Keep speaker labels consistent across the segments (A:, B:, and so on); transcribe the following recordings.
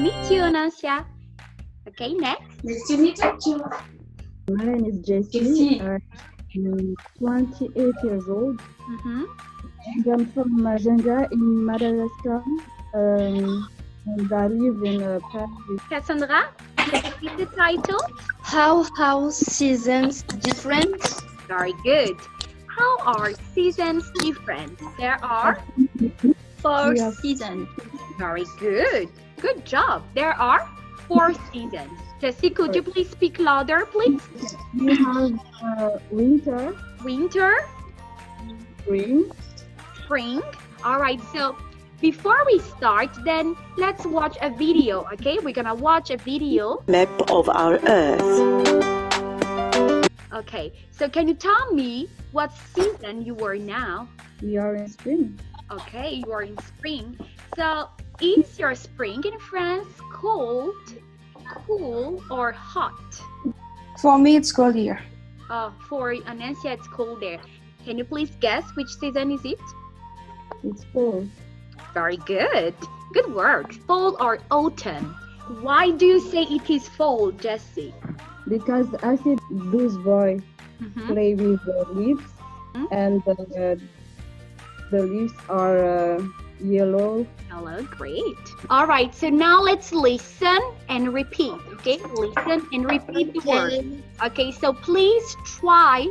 A: meet you, Anasia. Okay, next.
B: Nice to meet you.
C: My name is Jessie. I'm 28 years old.
A: Mm-hmm.
C: And I'm from Majenga in Madagascar. And I live in Paris.
A: Cassandra, can you read the title?
D: How seasons different?
A: Very good. How are seasons different? There are
D: 4
C: Yes.
D: seasons.
A: very good. Good job. There are 4 seasons. Jessie, could you please speak louder, please?
C: We have winter,
A: Winter,
C: spring,
A: spring. All right, so before we start, then let's watch a video, okay? We're gonna watch a video.
E: Map of our Earth.
A: Okay, so can you tell me what season you are now?
C: we are in spring.
A: Okay, you are in spring. So is your spring in France cold, cool, or hot?
B: For me, it's cold here.
A: For Anasia, it's cold there. Can you please guess which season is it?
C: It's fall.
A: Very good. Good work. Fall or autumn? Why do you say it is fall, Jessie?
C: Because I see those boys play with the leaves, and the leaves are yellow.
A: Hello, great. All right, so now let's listen and repeat, okay? Listen and repeat the word. Okay, so please try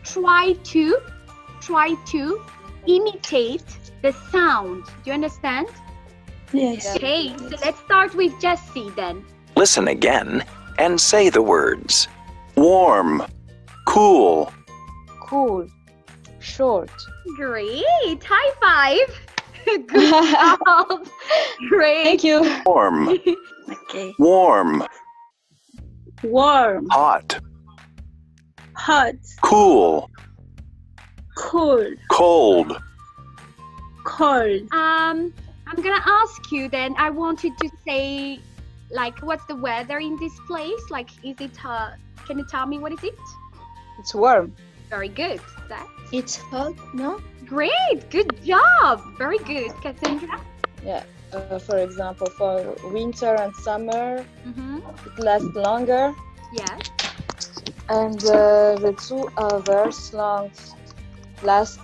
A: to imitate the sound. Do you understand?
B: Yes.
A: Okay, so let's start with Jessie then.
F: Listen again and say the words. Warm, cool,
D: Cool. Short.
A: Great, high five. Good job. Great.
D: Thank you.
F: warm,
D: Okay.
F: warm,
D: Warm.
F: hot,
D: Hot.
F: cool,
D: Cool.
F: cold,
D: Cold.
A: I'm gonna ask you then. I wanted to say, like, what's the weather in this place? Like, is it? Can you tell me what is it?
D: It's warm.
A: Very good. That
D: It's hot, no?
A: great. Good job. Very good, Cassandra.
D: Yeah. For example, for winter and summer,
A: Mm-hmm.
D: it lasts longer.
A: Yes.
D: And the 2 hours last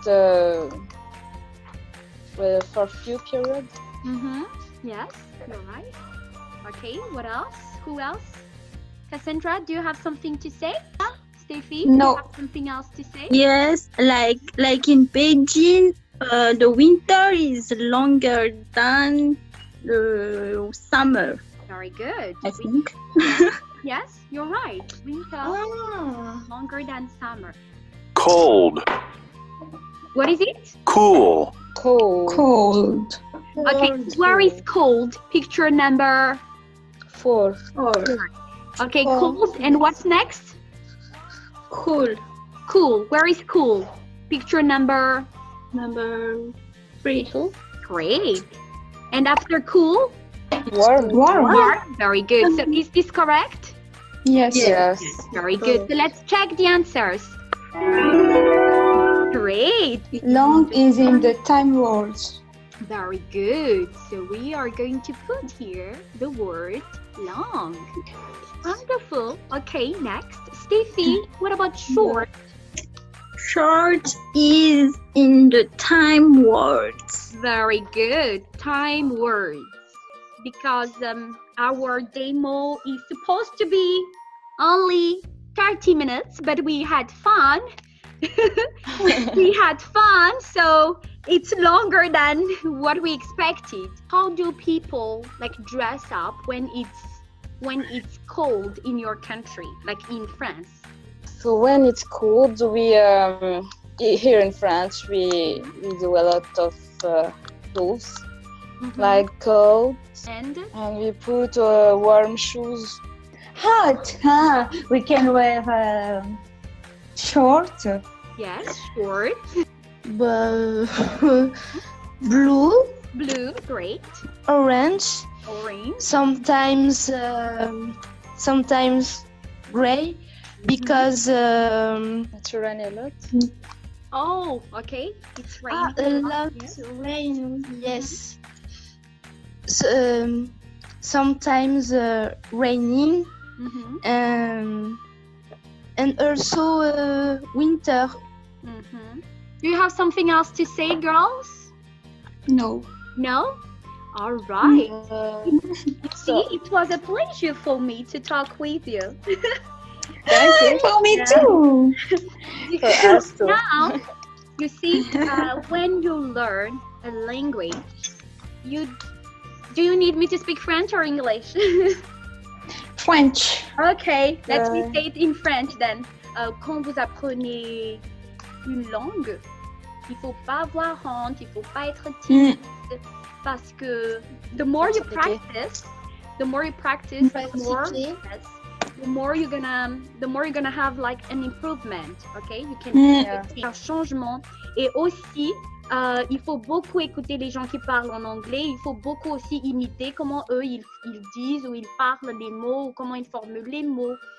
D: for few periods.
A: Mm-hmm. Yes. You're right. Okay. What else? Who else? Cassandra, do you have something to say? Steffi, do you
B: No.
A: have something else to say?
G: Yes, like in Beijing, the winter is longer than the summer,
A: Very good.
G: I think.
A: Yes, you're right. Winter
D: Ah.
A: is longer than summer.
F: cold,
A: What is it?
F: cool,
D: Cold.
B: Cold.
A: Okay, where is cold? Picture number
D: 4.
A: 4. Okay,
B: Cold.
A: cold. And what's next?
G: Cool.
A: Cool. Where is cool? Picture number
G: Number 3.
A: great. And after cool?
D: Warm.
A: Warm. Very good. So is this correct?
B: Yes.
D: Yes.
A: Very good. So let's check the answers. Great.
B: Long is in the time words.
A: Very good. So we are going to put here the word long. Wonderful. Okay, next. Steffi, what about short?
G: Short is in the time words.
A: Very good. Time words. Because our demo is supposed to be only 30 minutes, but we had fun. We had fun, so it's longer than what we expected. How do people like dress up when it's cold in your country, like in France?
D: So when it's cold, we here in France we do a lot of clothes like coats,
A: And
D: and we put warm shoes.
B: Hot. We can wear short.
A: yes, short,
B: Blue.
A: blue, great,
B: Orange.
A: orange,
B: Sometimes gray because
D: It rain a lot.
A: oh, okay, it's raining.
B: a lot
A: Yes.
B: rain. Yes. So, sometimes raining, and also winter.
A: Do you have something else to say, girls?
G: No.
A: No? All right. See, it was a pleasure for me to talk with you.
D: Thank you.
G: For me too.
D: For us too.
A: Now, you see, when you learn a language, do you need me to speak French or English?
G: French.
A: Okay, let me say it in French then. Quand vous apprenez une langue, il faut pas avoir honte, il faut pas être timide, parce que the more you practice, the more you're gonna have like an improvement. Okay, you can see un changement. Et aussi, il faut beaucoup écouter les gens qui parlent en anglais. Il faut beaucoup aussi imiter comment eux ils disent ou ils parlent les mots ou comment ils formulent les mots.